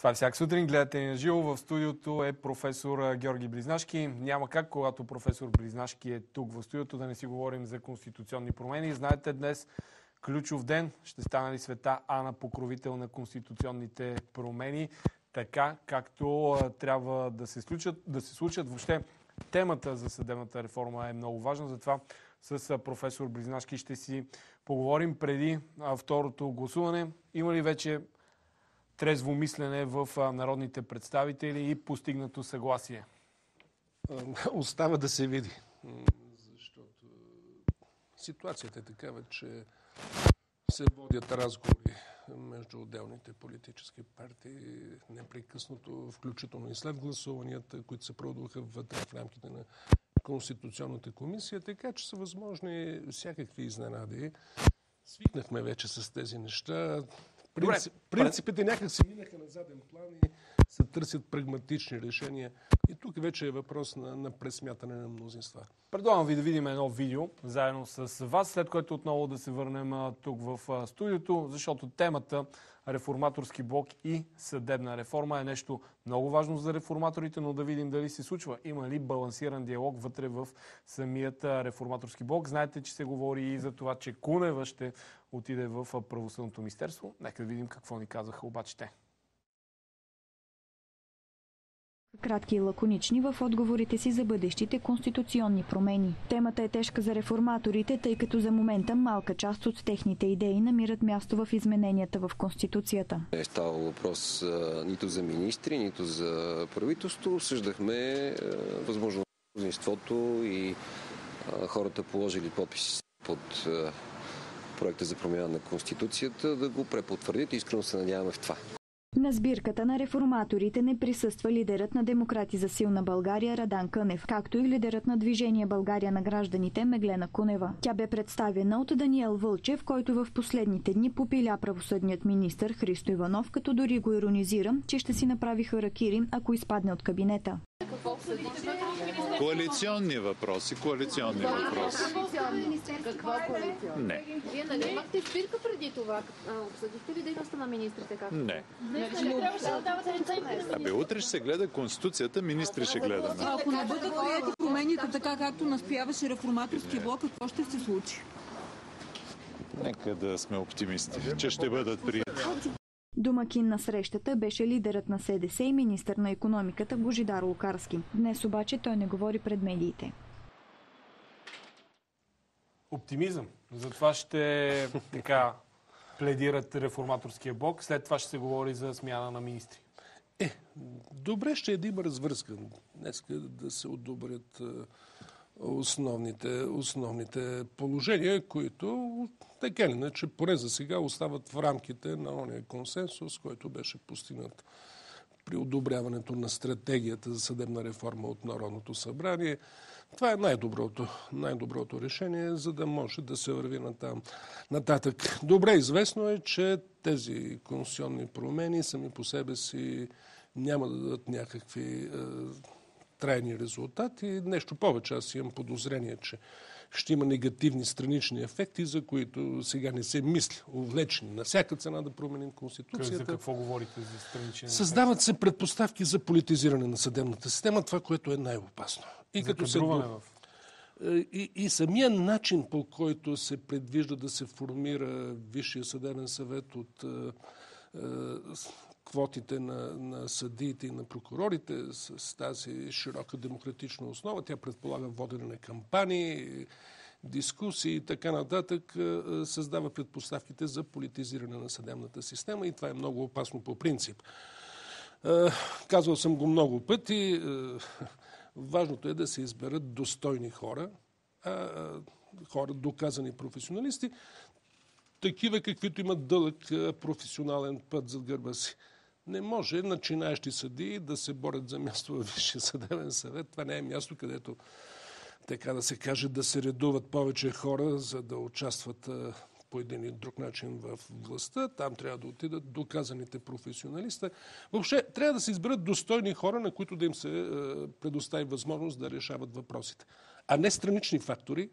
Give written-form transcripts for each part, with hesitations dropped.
Това е всяка сутрин. Гледате ни на живо. В студиото е професор Георги Близнашки. Няма как, когато професор Близнашки е тук в студиото, да не си говорим за конституционни промени. Знаете, днес ключов ден. Ще стане ли Света Ана покровител на конституционните промени, така както трябва да се случат. Въобще темата за съдебната реформа е много важна. Затова с професор Близнашки ще си поговорим преди второто гласуване. Има ли вече трезво мислене в народните представители и постигнато съгласие? Остава да се види. Защото ситуацията е такава, че се водят разговори между отделните политически партии непрекъснато, включително и след гласуванията, които се проведоха вътре в рамките на Конституционната комисия, така че са възможни всякакви изненади. Свикнахме вече с тези неща. Принципите някак се минаха на заден план и се търсят прагматични решения. И тук вече е въпрос на пресмятане на мнозинства. Предлагам ви да видим едно видео заедно с вас, след което отново да се върнем тук в студиото, защото темата реформаторски блок и съдебна реформа е нещо много важно за реформаторите, но да видим дали се случва. Има ли балансиран диалог вътре в самият реформаторски блок? Знаете, че се говори и за това, че Кунева ще отиде в правосъдното министерство. Нека да видим какво ни казаха обаче те. Кратки и лаконични в отговорите си за бъдещите конституционни промени. Темата е тежка за реформаторите, тъй като за момента малка част от техните идеи намират място в измененията в Конституцията. Не е ставало въпрос нито за министри, нито за правителство. Обсъждахме възможно мнозинството и хората положили подписи под проекта за промяна на Конституцията да го препотвърдят. Искрено се надяваме в това. На сбирката на реформаторите не присъства лидерът на Демократи за силна България Радан Кънев, както и лидерът на Движение България на гражданите Меглена Кунева. Тя бе представена от Даниел Вълчев, който в последните дни попиля правосъдният министър Христо Иванов, като дори го иронизира, че ще си направи харакири, ако изпадне от кабинета. Коалиционни въпроси. Какво коалиционно? Не. Вие нали имахте спирка преди това? Обсъдихте ли дейността на министрите? Не. Утре ще се гледа Конституцията, министри ще гледаме. Ако не бъдат прияти промените така, както настояваше реформаторския блок, какво ще се случи? Нека да сме оптимисти, че ще бъдат прияти. Домакин на срещата беше лидерът на СДС и министър на икономиката Божидар Лукарски. Днес обаче той не говори пред медиите. Оптимизъм. Затова ще пледират реформаторския блок. След това ще се говори за смяна на министри. Добре ще е да има развръзка. Днес да се одобрят основните положения, които така или иначе поне за сега остават в рамките на ония консенсус, който беше постигнат при одобряването на стратегията за съдебна реформа от Народното събрание. Това е най-доброто решение, за да може да се върви нататък. Добре известно е, че тези конституционни промени сами по себе си няма да дадат някакви трайни резултати. Нещо повече, аз имам подозрение, че ще има негативни странични ефекти, за които сега не се мисли. Увлечени на всяка цена да променим Конституцията. За какво говорите за странични ефекти? Създават се предпоставки за политизиране на съдебната система, това, което е най-опасно. И самия начин, по който се предвижда да се формира Висшия съдебен съвет от квотите на съдиите и на прокурорите с тази широка демократична основа. Тя предполага водене на кампании, дискусии и така нататък, създава предпоставките за политизиране на съдебната система и това е много опасно по принцип. Казвал съм го много пъти. Важното е да се изберат достойни хора, хора доказани професионалисти, такива каквито имат дълъг професионален път зад гърба си. Не може начинаещи съдии да се борят за място във Висшия съдебен съвет. Това не е място, където, така да се каже, да се редуват повече хора, за да участват по един или друг начин в властта. Там трябва да отидат доказаните професионалисти. Въобще, трябва да се изберат достойни хора, на които да им се предостави възможност да решават въпросите. А не странични фактори,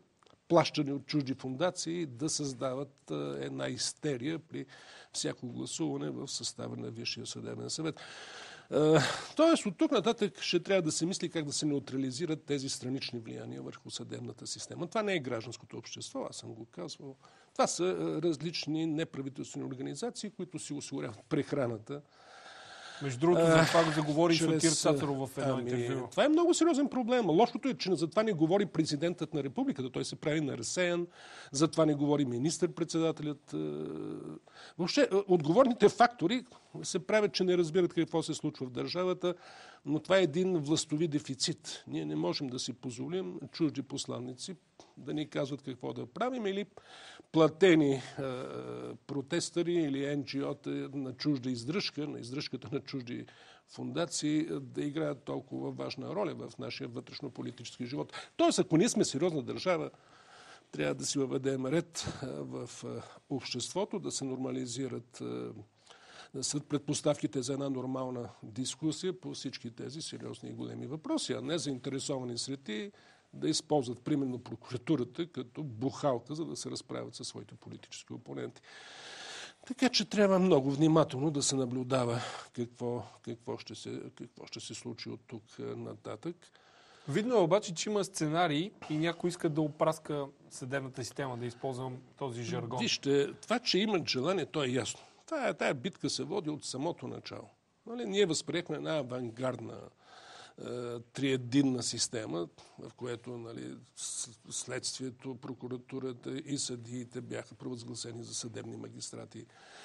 плащани от чужди фондации да създават една истерия при всяко гласуване в състава на Висшия съдебен съвет. Тоест, от тук нататък ще трябва да се мисли как да се неутрализират тези странични влияния върху съдебната система. Това не е гражданското общество, аз съм го казвал. Това са различни неправителствени организации, които си осигуряват прехраната. Между другото, за това го заговори Сотир Цацаров в едно интервю. Това е много сериозен проблем. Лошото е, че за това не говори президентът на републиката. Той се прави на разсеян. За това не говори министър-председателят. Въобще, отговорните фактори се правят, че не разбират какво се случва в държавата, но това е един властови дефицит. Ние не можем да си позволим чужди посланници да ни казват какво да правим или платени протестъри или NGO-та на чужда издръжка, на издръжката на чужди фундации да играят толкова важна роля в нашия вътрешно-политически живот. Тоест, ако ние сме сериозна държава, трябва да си въведем ред в обществото, да се нормализират са предпоставките за една нормална дискусия по всички тези сериозни и големи въпроси, а не заинтересовани среди да използват примерно прокуратурата като бухалка, за да се разправят със своите политически опоненти. Така че трябва много внимателно да се наблюдава какво ще се случи от тук нататък. Видно е обаче, че има сценарии и някой иска да опраска съдебната система, да използвам този жаргон. Вижте, това, че имат желание, то е ясно. Тая битка се води от самото начало. Нали? Ние възприехме една авангардна триединна система, в което, нали, следствието, прокуратурата и съдиите бяха провъзгласени за съдебни магистрати.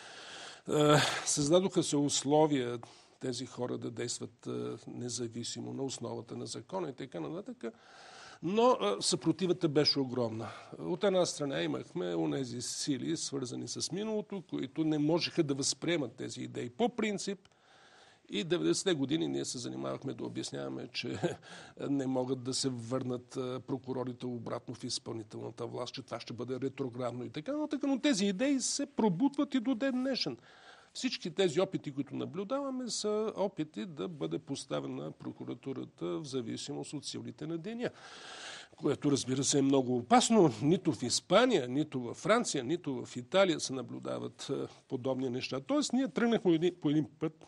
Създадоха се условия тези хора да действат независимо на основата на закона и така нататък. Но съпротивата беше огромна. От една страна имахме онези сили, свързани с миналото, които не можеха да възприемат тези идеи по принцип. И 90-те години ние се занимавахме да обясняваме, че не могат да се върнат прокурорите обратно в изпълнителната власт, че това ще бъде ретроградно и така нататък. Но тези идеи се пробутват и до ден днешен. Всички тези опити, които наблюдаваме, са опити да бъде поставена прокуратурата в зависимост от силите на деня. Което, разбира се, е много опасно. Нито в Испания, нито в Франция, нито в Италия се наблюдават подобни неща. Тоест, ние тръгнахме по един път,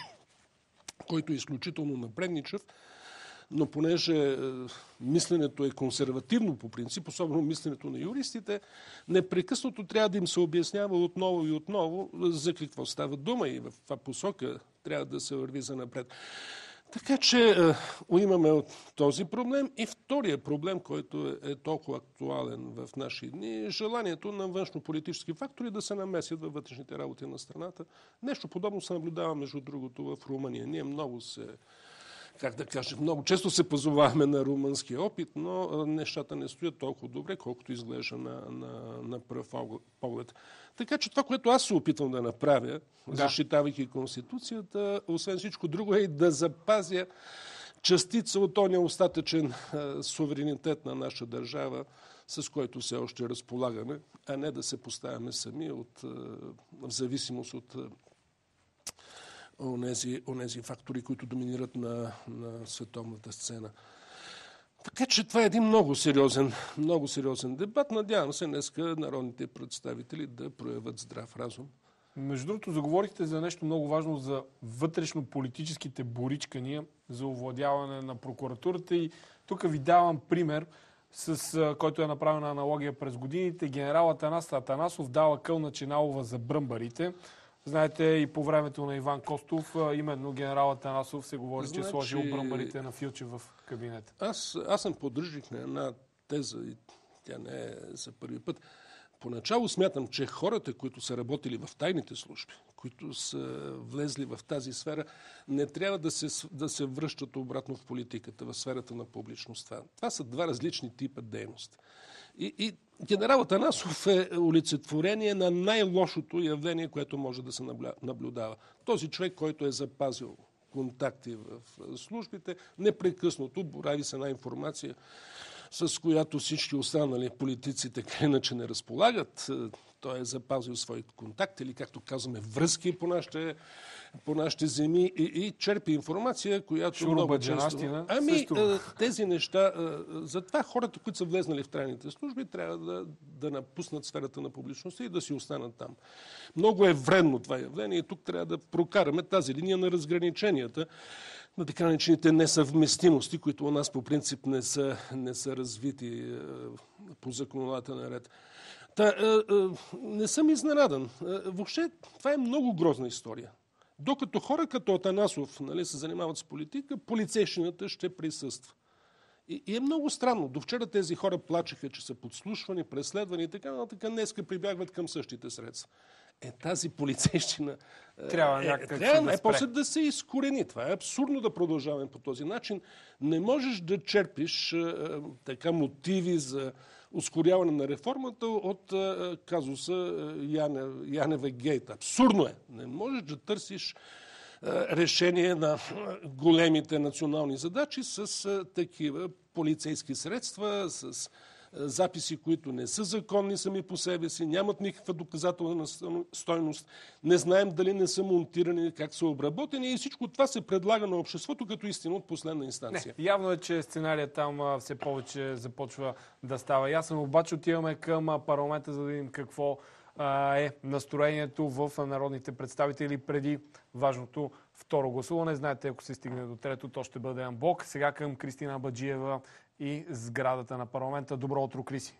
който е изключително напредничав, но понеже мисленето е консервативно по принцип, особено мисленето на юристите, непрекъснато трябва да им се обяснява отново и отново за какво става дума и в това посока трябва да се върви за напред. Така че имаме този проблем. И втория проблем, който е толкова актуален в наши дни, е желанието на външно-политически фактори да се намесят във вътрешните работи на страната. Нещо подобно се наблюдава, между другото, в Румъния. Ние много често се позоваваме на румънския опит, но нещата не стоят толкова добре, колкото изглежда на пръв поглед. Така че това, което аз се опитвам да направя, защитавайки Конституцията, освен всичко друго, е да запазя частица от този остатъчен суверенитет на наша държава, с който все още разполагаме, а не да се поставяме сами в зависимост от онези фактори, които доминират на световната сцена. Така че това е един много сериозен дебат. Надявам се днеска народните представители да проявят здрав разум. Между другото, заговорихте за нещо много важно, за вътрешно-политическите боричкания, за овладяване на прокуратурата. И тук ви давам пример, с който е направена аналогия през годините. Генерал Атанас Атанасов дава кълна Чиналова за бръмбарите. Знаете, и по времето на Иван Костов, именно генерал Атанасов се говори, че сложил бръмбарите на Филчев в кабинета. Аз съм поддръжник на една теза, и тя не е за първи път. Поначало смятам, че хората, които са работили в тайните служби, които са влезли в тази сфера, не трябва да се връщат обратно в политиката, в сферата на публичността. Това са два различни типа дейност. И генерал Атанасов е олицетворение на най-лошото явление, което може да се наблюдава. Този човек, който е запазил контакти в службите, непрекъснато борави с една информация, с която всички останали политици така иначе не разполагат. той е запазил своите контакти или, както казваме, връзки по нашите земи и черпи информация, която много често... Тези неща, затова хората, които са влезнали в трайните служби, трябва да напуснат сферата на публичността и да си останат там. Много е вредно това явление и тук трябва да прокараме тази линия на разграниченията, на така наречените несъвместимости, които у нас по принцип не са развити по законодателен ред. Не съм изненадан. Въобще това е много грозна история. Докато хора като Атанасов се занимават с политика, полицейщината ще присъства. И е много странно. До вчера тези хора плачеха, че са подслушвани, преследвани и така, но така днеска прибягват към същите средства. Тази полицейщина трябва най-после да се изкорени. Това е абсурдно да продължаваме по този начин. Не можеш да черпиш така мотиви за ускоряване на реформата от казуса Янева Гейт. Абсурдно е. Не можеш да търсиш решение на големите национални задачи с такива полицейски средства, с записи, които не са законни сами по себе си, нямат никаква доказателна стойност, не знаем дали не са монтирани, как са обработени и всичко това се предлага на обществото като истина от последна инстанция. Явно е, че сценарият там все повече започва да става ясен, обаче отиваме към парламента, за да видим какво е настроението в народните представители преди важното второ гласуване. Знаете, ако се стигне до трето, то ще бъде анблок. Сега към Кристина Баджиева и сградата на парламента. Добро утро, Криси.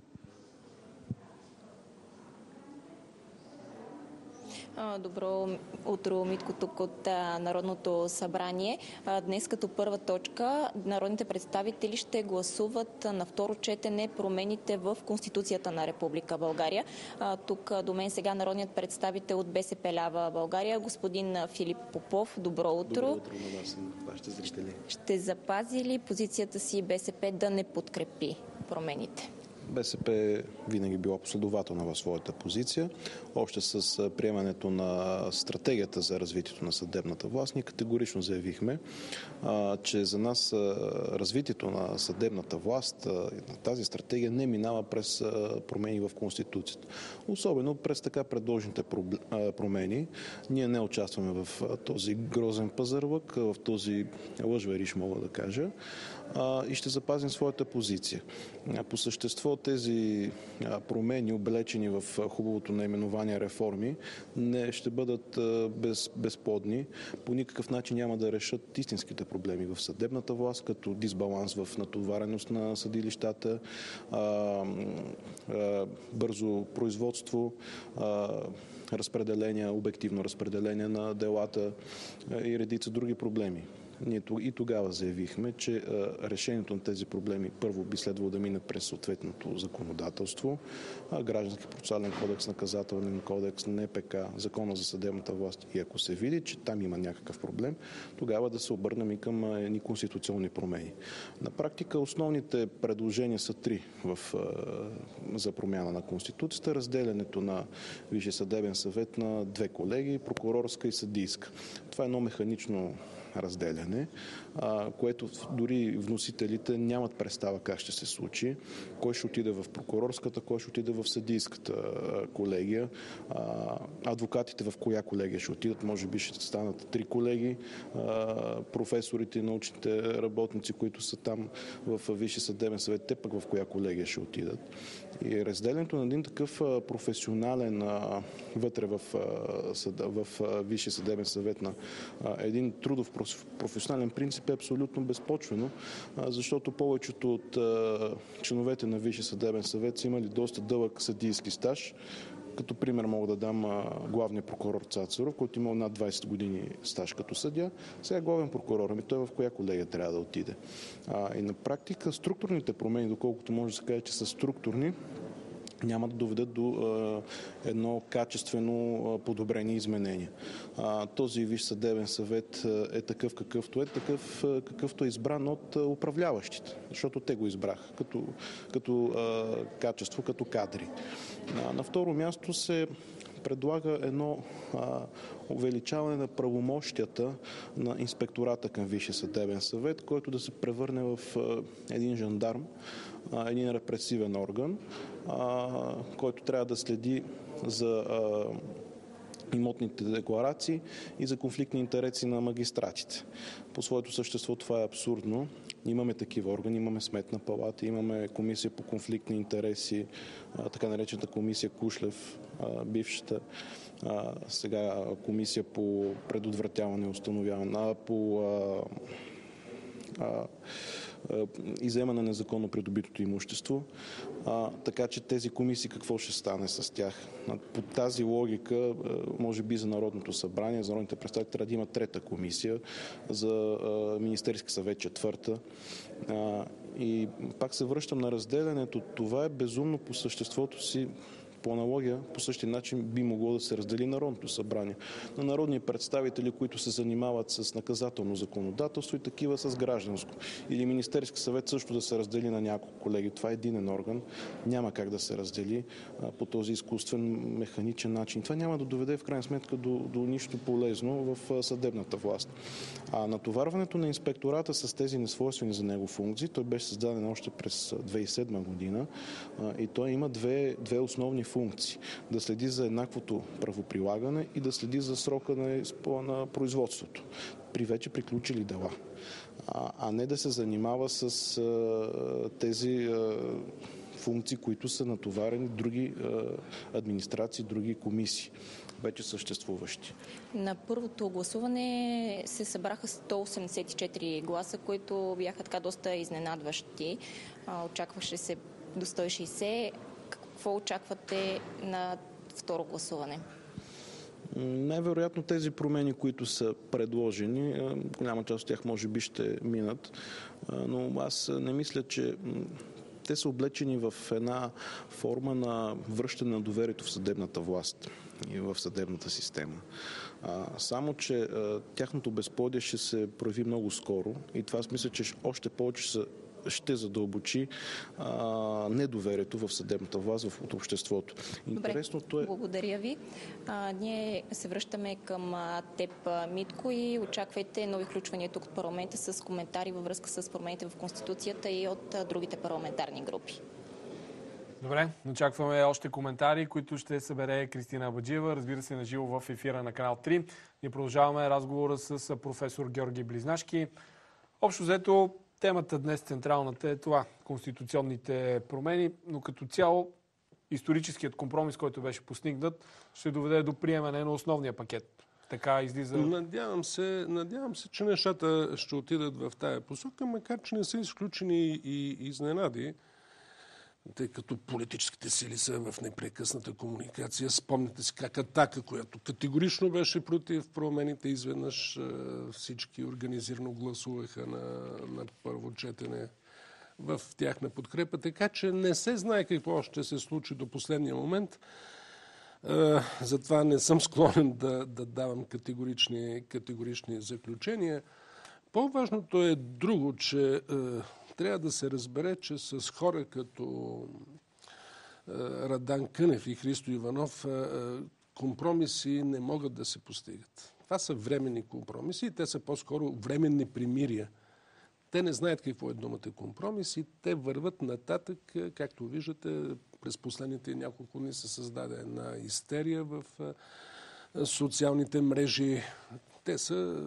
Добро утро, Митко, тук от Народното събрание. Днес като първа точка народните представители ще гласуват на второ четене промените в Конституцията на Република България. Тук до мен сега народният представител от БСП Лява България, господин Филип Попов. Добро утро. Добро утро на вас и вашите зрители. Ще запази ли позицията си БСП да не подкрепи промените? БСП винаги била последователна в своята позиция. Още с приемането на стратегията за развитието на съдебната власт, ние категорично заявихме, че за нас развитието на съдебната власт, тази стратегия не минава през промени в Конституцията. Особено през така предложените промени. Ние не участваме в този грозен пазарлък, в този лъжвериш, мога да кажа, и ще запазим своята позиция. По същество тези промени, облечени в хубавото наименование реформи, не ще бъдат безплодни. По никакъв начин няма да решат истинските проблеми в съдебната власт, като дисбаланс в натовареност на съдилищата, бързо производство, обективно разпределение на делата и редица други проблеми. Ние и тогава заявихме, че решението на тези проблеми първо би следвало да мине през съответното законодателство, Граждански процесуален кодекс, наказателен кодекс, НПК, Закона за съдебната власт. И ако се види, че там има някакъв проблем, тогава да се обърнем и към едни конституционни промени. На практика основните предложения са три за промяна на Конституцията. Разделянето на Висшия съдебен съвет на две колегии, прокурорска и съдийска. Това е едно механично разделяне, което дори вносителите нямат представа как ще се случи. Кой ще отиде в прокурорската, кой ще отиде в съдийската колегия. Адвокатите в коя колегия ще отидат, може би ще станат 3 колеги. Професорите и научните работници, които са там в Висшия съдебен съвет, те пък в коя колегия ще отидат. И разделянето на един такъв професионален вътре в Висшия съдебен съвет на един трудов професионален принцип е абсолютно безпочвено, защото повечето от членовете на Висшия съдебен съвет са имали доста дълъг съдийски стаж. Като пример мога да дам главния прокурор Цацаров, който имал над 20 години стаж като съдия. Сега главен прокурор, той в коя колегия трябва да отиде. И на практика структурните промени, доколкото може да се каже, че са структурни, няма да доведат до едно качествено подобрение и изменение. Този Висш съдебен съвет е такъв какъвто е избран от управляващите, защото те го избраха като качество, като кадри. На второ място се предлага едно увеличаване на правомощията на инспектората към Висшия съдебен съвет, който да се превърне в един жандарм, един репресивен орган, който трябва да следи за имотните декларации и за конфликтни интереси на магистратите. По своето същество това е абсурдно. Имаме такива органи, имаме Сметна палата, имаме комисия по конфликтни интереси, така наречената комисия Кушлев, бившата, сега комисия по предотвратяване и установяване, по изземане на незаконно придобитото имущество. Така че тези комисии какво ще стане с тях? По тази логика, може би за Народното събрание, за народните представители трябва да има трета комисия, за Министерски съвет четвърта. И пак се връщам на разделянето. Това е безумно по съществото си. По аналогия, по същия начин би могло да се раздели Народното събрание на народни представители, които се занимават с наказателно законодателство и такива с гражданско. Или Министерски съвет също да се раздели на няколко колеги. Това е единен орган. Няма как да се раздели по този изкуствен, механичен начин. Това няма да доведе в крайна сметка до нищо полезно в съдебната власт. А натоварването на инспектората с тези несвойствени за него функции, той беше създаден още през 2007 година и той има две основни функции. Да следи за еднаквото правоприлагане и да следи за срока на производството при вече приключили дела. А не да се занимава с тези функции, които са натоварени други администрации, други комисии, вече съществуващи. На първото гласуване се събраха 184 гласа, които бяха така доста изненадващи. Очакваше се до 160. Какво очаквате на второ гласуване? Най-вероятно тези промени, които са предложени, голяма част от тях може би ще минат, но аз не мисля, че те са облечени в една форма на връщане на доверието в съдебната власт и в съдебната система. Само, че тяхното безплодие ще се прояви много скоро и това аз мисля, че още повече ще задълбочи недоверието в съдебната власт в обществото. Интересното е... Благодаря ви. Ние се връщаме към теб, Митко, и очаквайте нови включвания тук от парламента с коментари във връзка с промените в Конституцията и от другите парламентарни групи. Добре, очакваме още коментари, които ще събере Кристина Абаджиева, разбира се, на живо в ефира на Канал 3. Ние продължаваме разговора с професор Георги Близнашки. Общо взето, темата днес централната е това – конституционните промени, но като цяло историческият компромис, който беше постигнат, ще доведе до приемане на основния пакет. Така излиза... Надявам се, че нещата ще отидат в тая посока, макар че не са изключени и изненади, тъй като политическите сили са в непрекъсната комуникация. Спомняте си как Атака, която категорично беше против промените, изведнъж всички организирано гласуваха на първо четене в тяхна подкрепа. Така че не се знае какво ще се случи до последния момент. Затова не съм склонен да давам категорични заключения. По-важното е друго, че трябва да се разбере, че с хора като Радан Кънев и Христо Иванов компромиси не могат да се постигат. Това са временни компромиси и те са по-скоро временни примирия. Те не знаят какво е думата компромис и те върват нататък, както виждате, през последните няколко дни се създаде една истерия в социалните мрежи. Те са,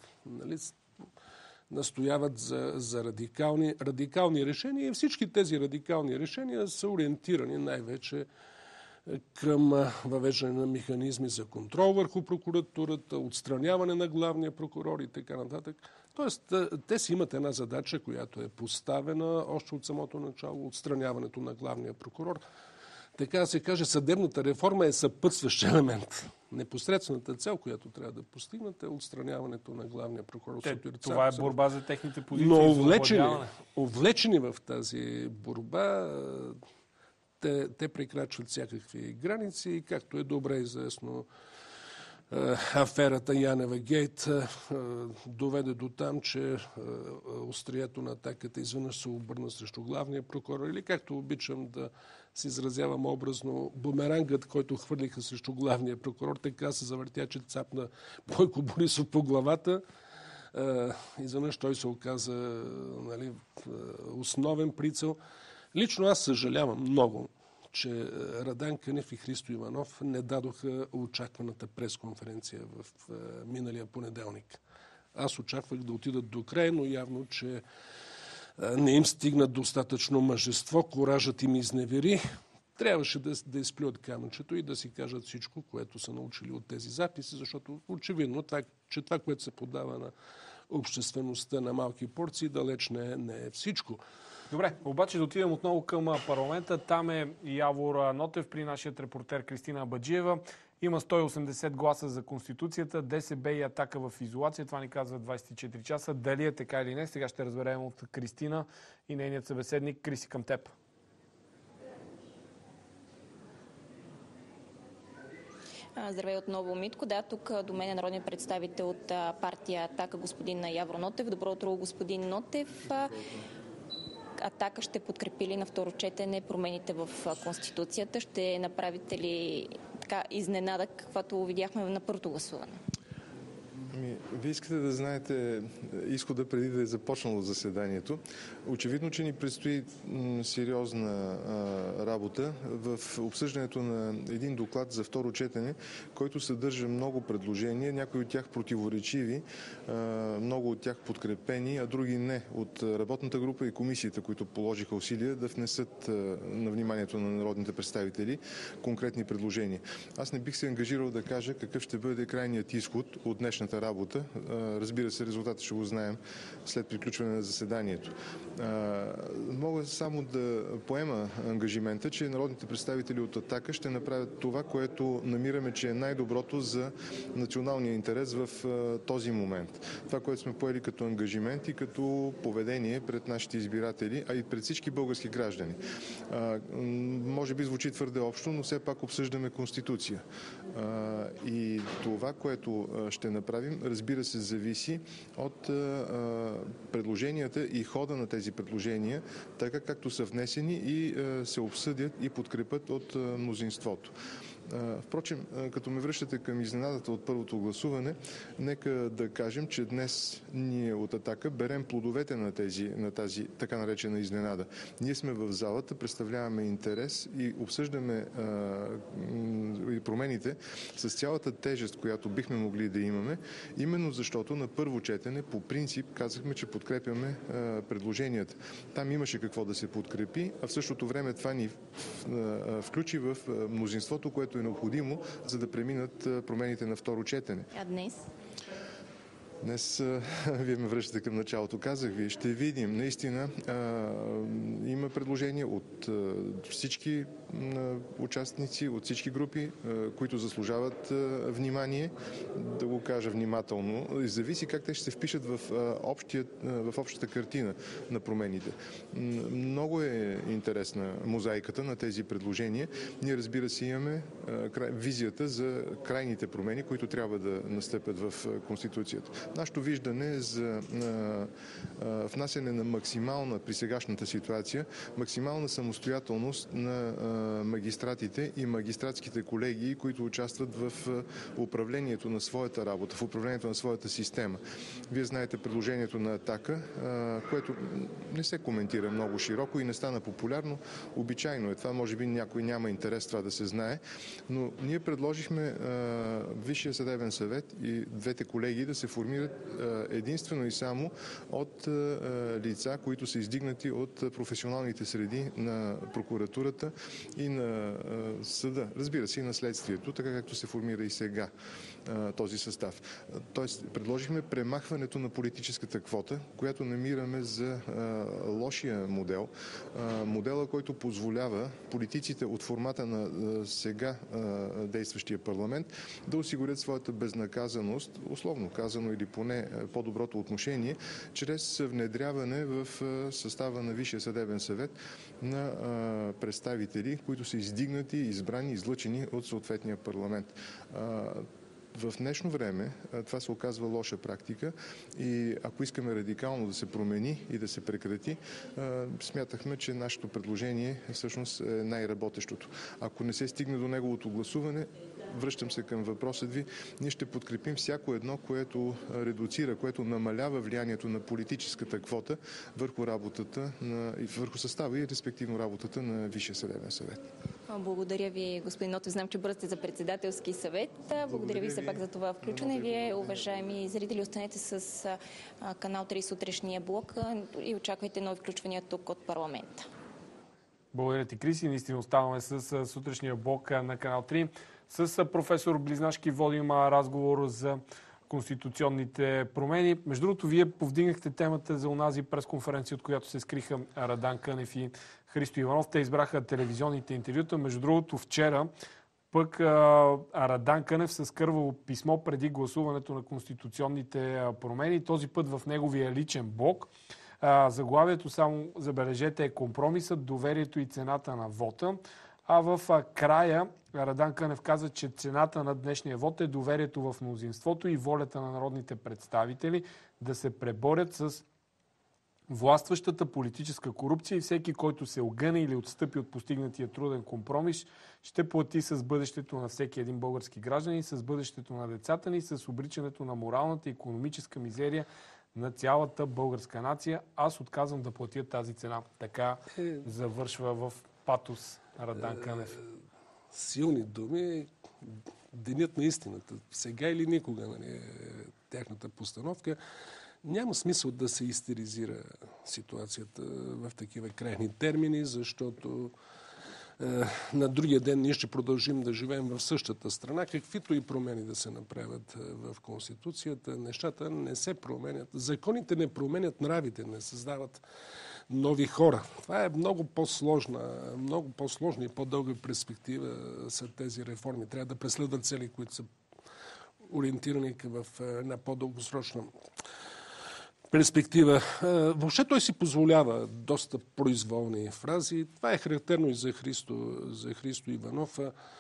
настояват за радикални решения и всички тези радикални решения са ориентирани най-вече към въвеждане на механизми за контрол върху прокуратурата, отстраняване на главния прокурор и така нататък. Тоест, те си имат една задача, която е поставена още от самото начало, отстраняването на главния прокурор. Така да се каже, съдебната реформа е съпътстващ елемент. Непосредствената цел, която трябва да постигнат, е отстраняването на главния прокурор. Това е борба за техните позиции. Но увлечени в тази борба, те прекрачват всякакви граници и, както е добре известно, аферата Янева Гейт доведе до там, че острието на атаката изведнъж се обърна срещу главния прокурор, или както обичам да се изразявам образно, бумерангът, който хвърлиха срещу главния прокурор, така се завъртя, че цапна Бойко Борисов по главата. Изведнъж той се оказа, нали, основен прицел. Лично аз съжалявам много, че Радан Кънев и Христо Иванов не дадоха очакваната пресконференция в миналия понеделник. Аз очаквах да отидат до край, но явно, че не им стигна достатъчно мъжество, коражът им изневери. Трябваше да изплюят камъчето и да си кажат всичко, което са научили от тези записи, защото очевидно, че това, което се подава на обществеността на малки порции, далеч не е всичко. Добре, обаче да отидем отново към парламента. Там е Явор Нотев при нашият репортер Кристина Абаджиева. Има 180 гласа за Конституцията, ДСБ и Атака в изолация. Това ни казва 24 часа. Дали е така или не, сега ще разберем от Кристина и нейният събеседник. Криси, към теб. Здравей отново, Митко. Да, тук до мен е народният представител от партия Атака, господин Явор Нотев. Добро утро, господин Нотев. Атака ще подкрепи ли на второ четене промените в Конституцията? Ще направите ли така изненада, каквато видяхме на първото гласуване? Вие искате да знаете изхода преди да е започнало заседанието. Очевидно, че ни предстои сериозна работа в обсъждането на един доклад за второ четене, който съдържа много предложения, някои от тях противоречиви, много от тях подкрепени, а други не, от работната група и комисията, които положиха усилия да внесат на вниманието на народните представители конкретни предложения. Аз не бих се ангажирал да кажа какъв ще бъде крайният изход от днешната работа. Разбира се, резултата ще го знаем след приключване на заседанието. Мога само да поема ангажимента, че народните представители от Атака ще направят това, което намираме, че е най-доброто за националния интерес в този момент. Това, което сме поели като ангажимент и като поведение пред нашите избиратели, а и пред всички български граждани. Може би звучи твърде общо, но все пак обсъждаме Конституция. И това, което ще направим, разбира се, зависи от предложенията и хода на тези предложения, така както са внесени и се обсъдят и подкрепят от мнозинството. Впрочем, като ме връщате към изненадата от първото гласуване, нека да кажем, че днес ние от Атака берем плодовете на тази така наречена изненада. Ние сме в залата, представляваме интерес и обсъждаме промените с цялата тежест, която бихме могли да имаме, именно защото на първо четене по принцип казахме, че подкрепяме предложенията. Там имаше какво да се подкрепи, а в същото време това ни включи в мнозинството, което е необходимо, за да преминат промените на второ четене. А днес? Днес вие ме връщате към началото. Казах ви, ще видим. Наистина има предложения от всички участници, от всички групи, които заслужават внимание, да го кажа внимателно. Зависи как те ще се впишат в общата картина на промените. Много е интересна мозайката на тези предложения. Ние, разбира се, имаме визията за крайните промени, които трябва да настъпят в Конституцията. Нашето виждане за внасяне на максимална при сегашната ситуация, максимална самостоятелност на магистратите и магистратските колегии, които участват в управлението на своята работа, в управлението на своята система. Вие знаете предложението на Атака, което не се коментира много широко и не стана популярно. Обичайно е това, може би някой няма интерес това да се знае, но ние предложихме Висшия съдебен съвет и двете колегии да се формират единствено и само от лица, които са издигнати от професионалните среди на прокуратурата и на съда. Разбира се, и на следствието, така както се формира и сега този състав. Тоест, предложихме премахването на политическата квота, която намираме за лошия модел. Модела, който позволява политиците от формата на сега действащия парламент да осигурят своята безнаказаност, условно казано, или поне по-доброто отношение, чрез внедряване в състава на Висшия съдебен съвет на представители, които са издигнати, избрани, излъчени от съответния парламент. В днешно време това се оказва лоша практика и ако искаме радикално да се промени и да се прекрати, смятахме, че нашето предложение всъщност е най-работещото. Ако не се стигне до неговото гласуване, връщам се към въпросът ви, ние ще подкрепим всяко едно, което редуцира, което намалява влиянието на политическата квота върху работата и върху състава и респективно работата на Висшия съдебен съвет. Благодаря ви, господин Нотев. Знам, че бързате за председателски съвет. Благодаря ви все пак за това включване. Вие, уважаеми зрители, останете с канал 3 сутрешния блок и очаквайте нови включвания тук от парламента. Благодаря ти, Криси. Наистина оставаме с сутрешния блок на канал 3. С професор Близнашки водим разговор за конституционните промени. Между другото, вие повдигнахте темата за онази пресконференция, от която се скриха Радан Кънев и Христо Иванов. Те избраха телевизионните интервюта. Между другото, вчера пък Радан Кънев се скървал писмо преди гласуването на конституционните промени. Този път в неговия личен блог. Заглавието, само забележете, е компромисът, доверието и цената на вота. А в края Радан Кънев каза, че цената на днешния вод е доверието в мнозинството и волята на народните представители да се преборят с властващата политическа корупция и всеки, който се огъне или отстъпи от постигнатия труден компромис, ще плати с бъдещето на всеки един български гражданин, с бъдещето на децата ни, с обричането на моралната и икономическа мизерия на цялата българска нация. Аз отказвам да платя тази цена. Така завършва в патос Радан Кънев. Силни думи. Денят на истината. Сега или никога, нали, тяхната постановка. Няма смисъл да се истеризира ситуацията в такива крайни термини, защото на другия ден ние ще продължим да живеем в същата страна, каквито и промени да се направят в Конституцията. Нещата не се променят. Законите не променят нравите, не създават нови хора. Това е много по-сложна и по-дълга перспектива са тези реформи. Трябва да преследват цели, които са ориентирани в една по-дългосрочна перспектива. Въобще той си позволява доста произволни фрази. Това е характерно и за Христо Иванов.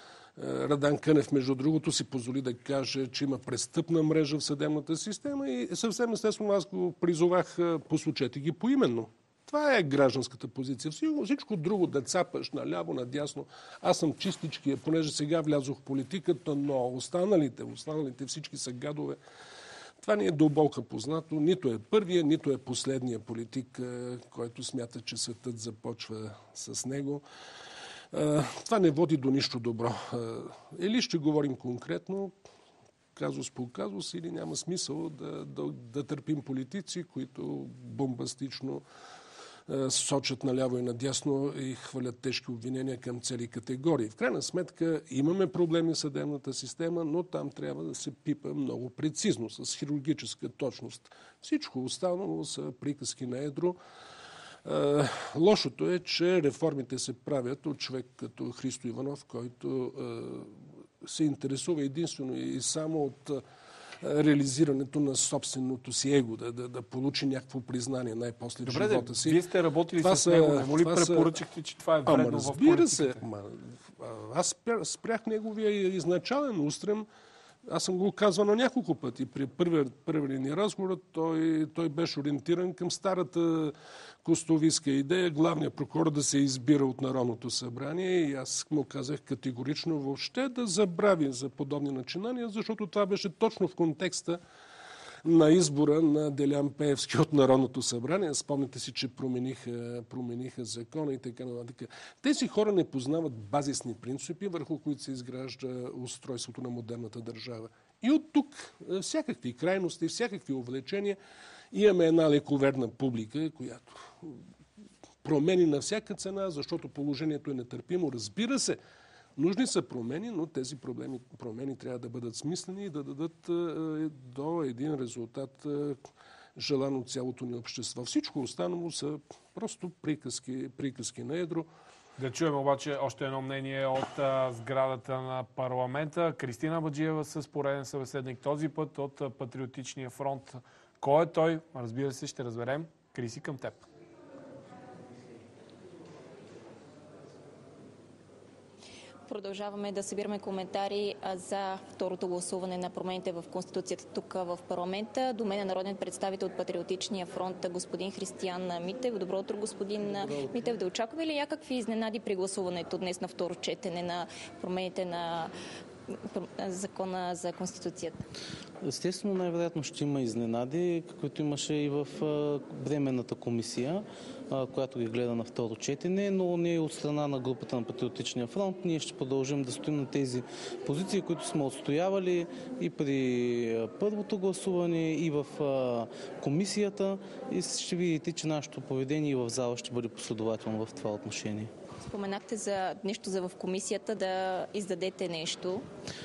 Радан Кънев, между другото, си позволи да каже, че има престъпна мрежа в съдебната система и съвсем естествено аз го призовах, послушайте ги поименно. Това е гражданската позиция. Всичко друго да цапаш наляво, надясно. Аз съм чистички, понеже сега влязох в политиката, но останалите всички са гадове. Това не е до болка познато. Нито е първия, нито е последния политик, който смята, че светът започва с него. Това не води до нищо добро. Или ще говорим конкретно, казус по казус, или няма смисъл да търпим политици, които бомбастично сочат наляво и надясно и хвалят тежки обвинения към цели категории. В крайна сметка имаме проблеми в съдебната система, но там трябва да се пипа много прецизно, с хирургическа точност. Всичко останало са приказки на едро. Лошото е, че реформите се правят от човек като Христо Иванов, който се интересува единствено и само от реализирането на собственото си его, да получи някакво признание най-после в живота си. Вие сте работили с него, не ли препоръчахте, че това е вредно в политиката? Разбира се. Аз спрях неговия изначален устрем. Аз съм го казвал на няколко пъти. При първия ни разговор той беше ориентиран към старата костовистка идея главният прокурор да се избира от Народното събрание и аз му казах категорично въобще да забрави за подобни начинания, защото това беше точно в контекста на избора на Делян Пеевски от Народното събрание. Спомняте си, че промениха закона и така нататък. Тези хора не познават базисни принципи, върху които се изгражда устройството на модерната държава. И от тук всякакви крайности, всякакви увлечения. Имаме една лековерна публика, която промени на всяка цена, защото положението е нетърпимо. Разбира се, нужни са промени, но тези промени трябва да бъдат смислени и да дадат до един резултат, желан от цялото ни общество. Всичко останало са просто приказки на едро. Да чуем обаче още едно мнение от сградата на парламента. Кристина Баджиева с пореден събеседник, този път от Патриотичния фронт. Кой е той? Разбира се, ще разберем. Криси, към теб. Продължаваме да събираме коментари за второто гласуване на промените в Конституцията тук в парламента. До мен е народен представител от Патриотичния фронт господин Християн Митев. Добро утро, господин Митев. Да очакваме ли някакви изненади при гласуването днес на второ четене на промените на Закона за Конституцията? Естествено, най-вероятно ще има изненади, каквито имаше и в Временната комисия, която ги гледа на второ четене, но ние от страна на групата на Патриотичния фронт ние ще продължим да стоим на тези позиции, които сме отстоявали и при първото гласуване, и в комисията, и ще видите, че нашето поведение и в зала ще бъде последователно в това отношение. Споменахте за нещо в комисията, да издадете нещо.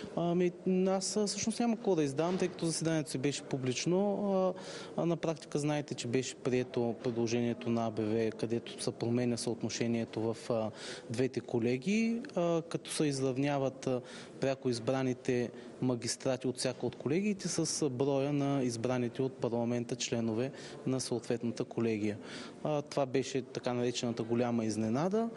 Аз всъщност няма какво да издавам, тъй като заседанието си беше публично. На практика знаете, че беше прието предложението на АБВ, където се променя съотношението в двете колегии, като се изравняват пряко избраните магистрати от всяка от колегиите с броя на избраните от парламента членове на съответната колегия. Това беше така наречената голяма изненада.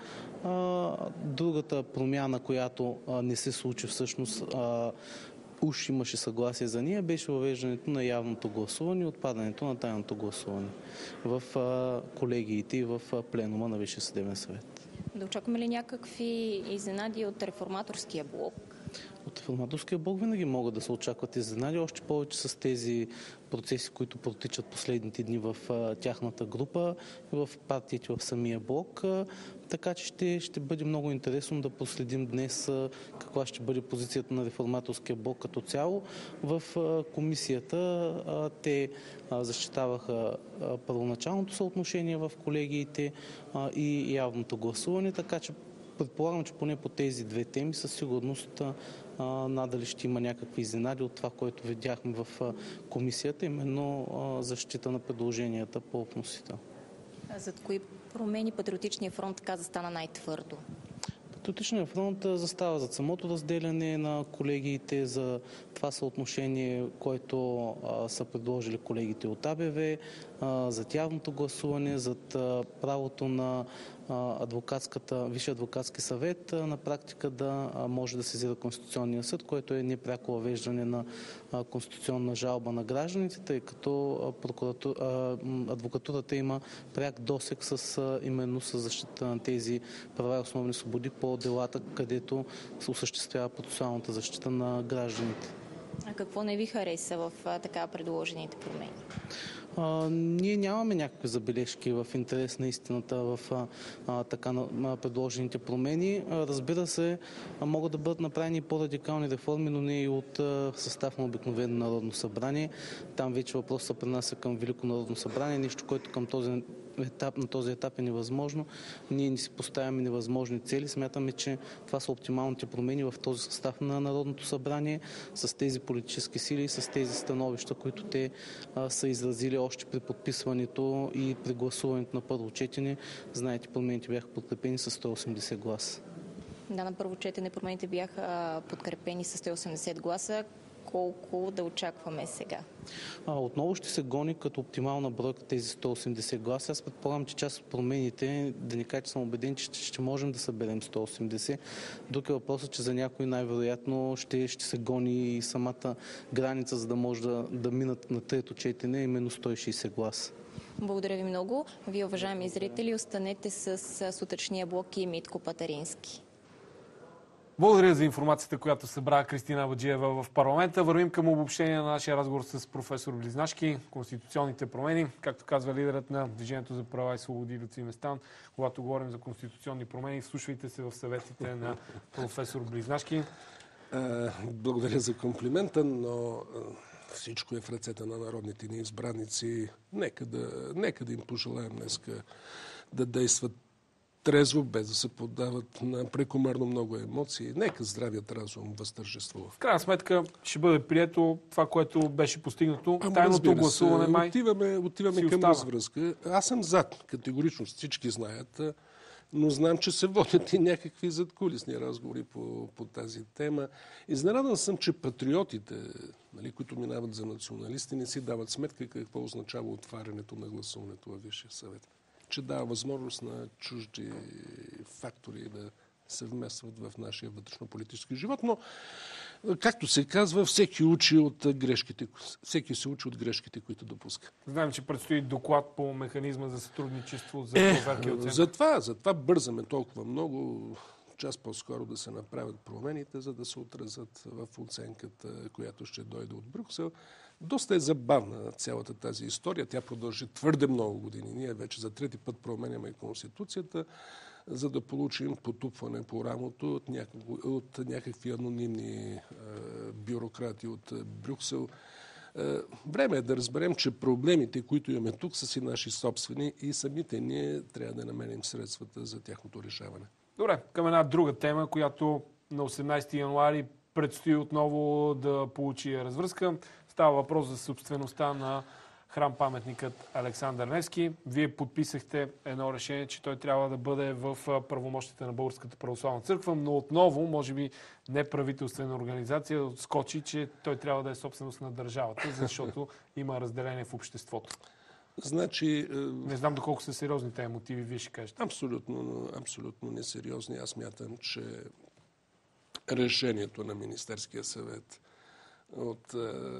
Другата промяна, която не се случи всъщност, уж имаше съгласие за нея, беше въвеждането на явното гласуване и отпадането на тайното гласуване в колегиите и в пленума на Висшия съдебен съвет. Да очакваме ли някакви изненади от реформаторския блок? От реформаторския блок винаги могат да се очакват изненади, още повече с тези процеси, които протичат последните дни в тяхната група, в партиите в самия блок. Така че ще бъде много интересно да проследим днес каква ще бъде позицията на реформаторския блок като цяло. В комисията те защитаваха първоначалното съотношение в колегиите и явното гласуване, така че предполагам, че поне по тези две теми със сигурност надали ще има някакви изненади от това, което видяхме в комисията, именно защита на предложенията по вносител. За кои промени Патриотичния фронт каза стана най-твърдо? Патриотичният фронт застава зад самото разделяне на колегиите, за това съотношение, което са предложили колегите от АБВ, за явното гласуване, за правото на Висшия адвокатски съвет на практика да може да сезира Конституционния съд, което е непряко въвеждане на конституционна жалба на гражданите, тъй като адвокатурата има пряк досег именно с защита на тези права и основни свободи по делата, където се осъществява процесуалната защита на гражданите. А какво не ви хареса в така предложените промени? Ние нямаме някакви забележки в интерес на истината в така предложените промени. Разбира се, могат да бъдат направени по-радикални реформи, но не и от състав на обикновено Народно събрание. Там вече въпросът се пренася към Велико Народно събрание, нещо, което на този етап е невъзможно. Ние не си поставяме невъзможни цели. Смятаме, че това са оптималните промени в този състав на Народното събрание с тези политически сили и с тези становища, които те са изразили още при подписването и при гласуването на първо четене. Знаете, промените бяха подкрепени с 180 гласа. Да, на първо четене промените бяха подкрепени с 180 гласа. Колко да очакваме сега? Отново ще се гони като оптимална бройка тези 180 гласа. Аз предполагам, че част от промените, да ни кажа, че съм убеден, че ще можем да съберем 180. Друг е въпросът, че за някой най-вероятно ще се гони и самата граница, за да може да минат на трето четене, именно 160 гласа. Благодаря ви много. Вие, уважаеми зрители, останете с сутрешния блок и Митко Патарински. Благодаря за информацията, която събра Кристина Абаджиева в парламента. Вървим към обобщение на нашия разговор с професор Близнашки. Конституционните промени, както казва лидерът на Движението за права и свободи Лютви Местан, когато говорим за конституционни промени, вслушвайте се в съветите на професор Близнашки. Благодаря за комплимента, но всичко е в ръцете на народните ни избраници. Нека да им пожелаем днеска да действат трезво, без да се поддават на прекомерно много емоции. Нека здравият разум възтържествува. В крайна сметка ще бъде прието това, което беше постигнато. Тайното гласуване май. Отиваме към развръзка. Аз съм зад, категорично, всички знаят, но знам, че се водят и някакви задкулисни разговори по тази тема. Изненадан съм, че патриотите, които минават за националисти, не си дават сметка какво означава отварянето на гласуването във Висшия съвет. Че дава възможност на чужди фактори да се вместват в нашия вътрешно-политически живот, но както се казва, всеки се учи от грешките, които допуска. Знаем, че предстои доклад по механизма за сътрудничество за проверки и оценка. Затова бързаме толкова много, час по-скоро да се направят промените, за да се отразят в оценката, която ще дойде от Брюксел. Доста е забавна цялата тази история. Тя продължи твърде много години. Ние вече за трети път променяме Конституцията, за да получим потупване по рамото от някакви анонимни бюрократи от Брюксел. Време е да разберем, че проблемите, които имаме тук, са си наши собствени и самите ние трябва да намерим средствата за тяхното решаване. Добре, към една друга тема, която на 18 януари предстои отново да получи развръзка. Става въпрос за собствеността на храм-паметникът Александър Невски. Вие подписахте едно решение, че той трябва да бъде в правомощите на Българската православна църква, но отново, може би, неправителствена организация отскочи, че той трябва да е собственост на държавата, защото има разделение в обществото. Значи, не знам доколко са сериозни тези мотиви, вие ще кажете. Абсолютно несериозни. Аз мятам, че решението на Министерския съвет от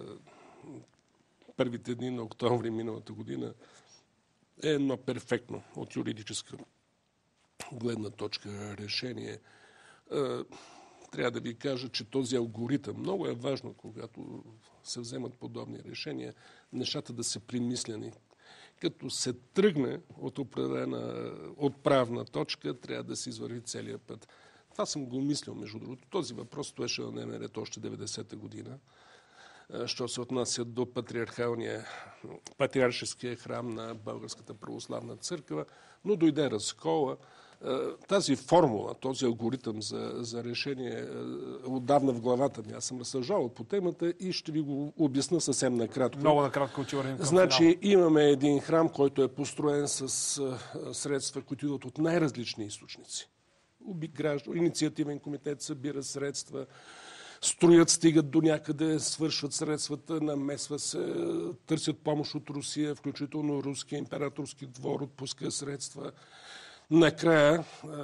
първите дни на октомври миналата година е едно перфектно от юридическа гледна точка решение. Трябва да ви кажа, че този алгоритъм, много е важно, когато се вземат подобни решения, нещата да са примислени. Като се тръгне от определена отправна точка, трябва да се извърви целият път. Това съм го мислил, между другото. Този въпрос стоеше на дневен ред още 90-та година, що се отнася до патриаршеския храм на Българската православна църква, но дойде разкола. Тази формула, този алгоритъм за решение отдавна в главата ми. Аз съм разсъждавал по темата и ще ви го обясна съвсем накратко. Много накратко, че вървим към Значи имаме един храм, който е построен с средства, които идват от най-различни източници. Инициативен комитет събира средства, строят, стигат до някъде, свършват средствата, намесва се, търсят помощ от Русия, включително Руския императорски двор отпуска средства. Накрая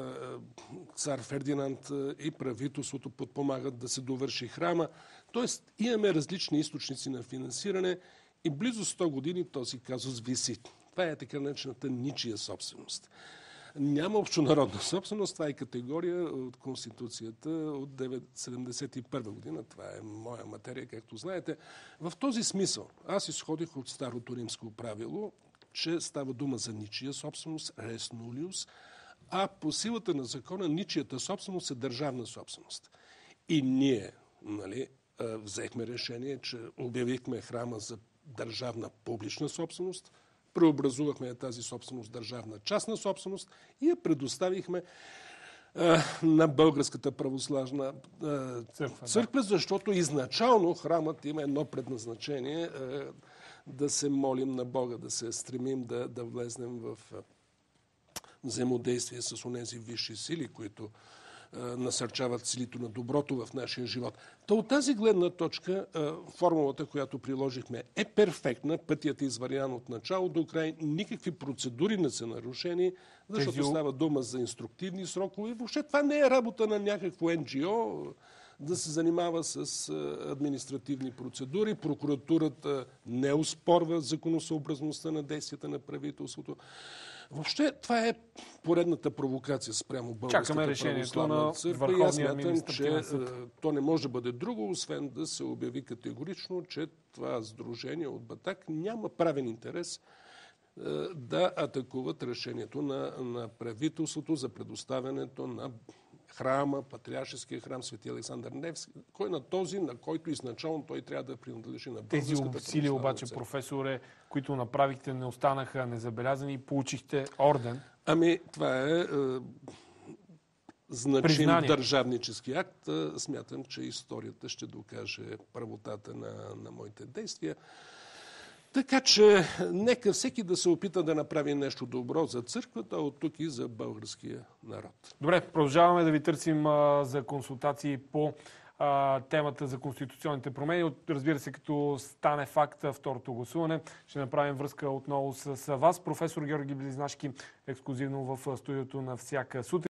цар Фердинанд и правителството подпомагат да се довърши храма. Тоест имаме различни източници на финансиране и близо 100 години този казус виси. Това е така наречената ничия собственост. Няма общонародна собственост, това е категория от Конституцията от 1971 година. Това е моя материя, както знаете. В този смисъл аз изходих от старото римско правило, че става дума за ничия собственост, res nullius, а по силата на закона ничията собственост е държавна собственост. И ние взехме решение, че обявихме храма за държавна публична собственост, преобразувахме тази собственост държавна частна собственост и я предоставихме на Българската православна църква, защото изначално храмът има едно предназначение да се молим на Бога, да се стремим да влезнем в взаимодействие с онези висши сили, които насърчават силито на доброто в нашия живот. От тази гледна точка формулата, която приложихме, е перфектна. Пътят е извървян от начало до край. Никакви процедури не са нарушени, защото става дума за инструктивни срокове. Въобще това не е работа на някакво НГО да се занимава с административни процедури. Прокуратурата не оспорва законосъобразността на действията на правителството. Въобще това е поредната провокация спрямо Българската православна църква и аз смятам, че то не може да бъде друго, освен да се обяви категорично, че това сдружение от Батак няма правен интерес да атакуват решението на правителството за предоставянето на храма, патриаршеския храм Свети Александър Невски, кой на този, на който изначално той трябва да принадлежи на Българската православна църква. Тези усилия обаче, професоре, които направихте, не останаха незабелязани и получихте орден. Това е значим държавнически акт. Смятам, че историята ще докаже правотата на моите действия. Така че нека всеки да се опита да направи нещо добро за църквата, а от тук и за българския народ. Добре, продължаваме да ви търсим за консултации по темата за конституционните промени. Разбира се, като стане факт второто гласуване, ще направим връзка отново с вас. Професор Георги Близнашки, ексклюзивно в студиото на Всяка сутрин.